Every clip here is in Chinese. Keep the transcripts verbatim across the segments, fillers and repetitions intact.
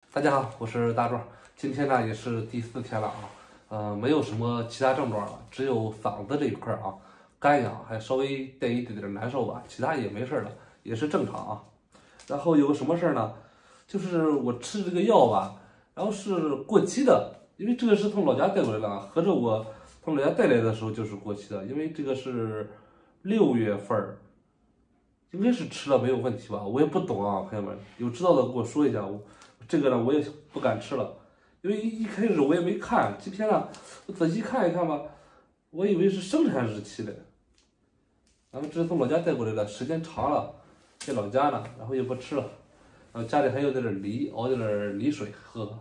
大家好，我是大壮。今天呢也是第四天了啊，呃，没有什么其他症状了，只有嗓子这一块啊干痒，还稍微带一点点难受吧，其他也没事了，也是正常啊。然后有个什么事儿呢？就是我吃这个药吧，然后是过期的，因为这个是从老家带过来的啊，合着我从老家带来的时候就是过期的，因为这个是六月份儿。应该是吃了没有问题吧，我也不懂啊，朋友们，有知道的跟我说一下。我这个呢，我也不敢吃了，因为一开始我也没看，今天呢，我仔细看一看吧，我以为是生产日期的，然后这是从老家带过来的，时间长了，在老家呢，然后也不吃了，然后家里还有点梨，熬点梨水喝。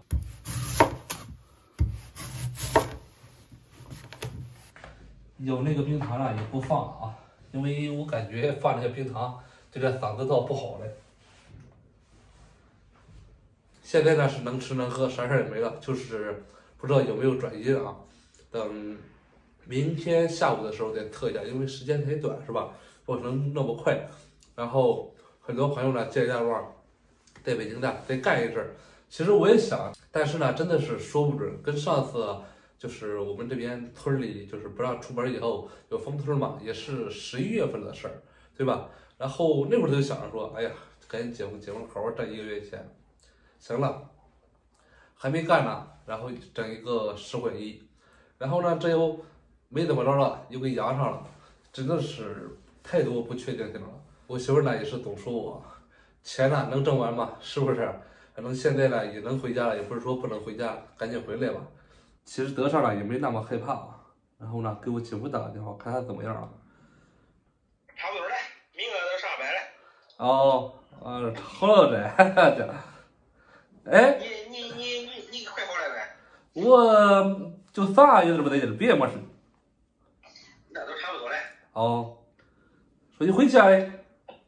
有那个冰糖呢，也不放了啊。因为我感觉放这个冰糖对这嗓子倒不好嘞。现在呢是能吃能喝，啥事儿也没了，就是不知道有没有转阴啊。等明天下午的时候再测一下，因为时间太短是吧？不可能那么快。然后很多朋友呢建议大旺在北京的再干一阵儿。其实我也想，但是呢真的是说不准，跟上次。就是我们这边村里，就是不让出门以后有封村嘛，也是十一月份的事儿，对吧？然后那会儿就想着说，哎呀，赶紧结婚结婚，好好挣一个月钱。行了，还没干呢，然后整一个十混一，然后呢，这又没怎么着了，又给阳上了，真的是太多不确定性了。我媳妇呢也是总说我，钱呢能挣完吗？是不是？反正现在呢也能回家了，也不是说不能回家，赶紧回来吧。其实得上了也没那么害怕啊，然后呢，给我姐夫打个电话，看他怎么样了。 差不多了，明个都上班了。 哦，啊，好了这，这，哎， 你你你你你快好了呗？ 我就仨月都不在家，别没事。 那都差不多了。 哦，说你回去啊嘞？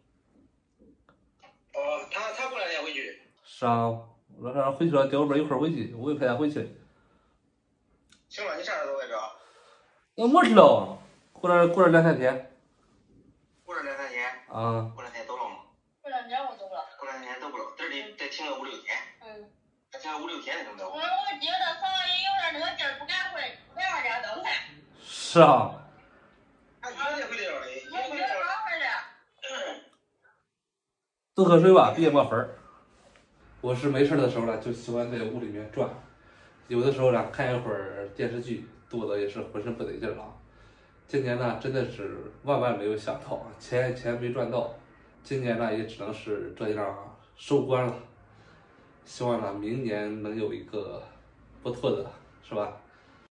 哦，他他过两天回去。 是啊，我让他回去了，调边一块儿回去，我也派他回去。 行了，你啥时候回去？ 我没事了，过了过了两三天。 过了两三天。 啊。 过两天走了吗？ 过两天我走不了。 过两天走不了，这里得停个五六天。 嗯。 再停个五六天才能走。 我我觉得嫂也有点那个劲儿，不敢回，不敢往家走噻。 是啊。 他一个月回来了嘞， 我一个月回来。 多喝水吧，别没分儿。我是没事的时候呢，就喜欢在屋里面转。有的时候呢，看一会儿电视剧，肚子也是浑身不得劲儿啊。今年呢，真的是万万没有想到，钱钱没赚到，今年呢也只能是这样收官了。希望呢，明年能有一个不错的，是吧？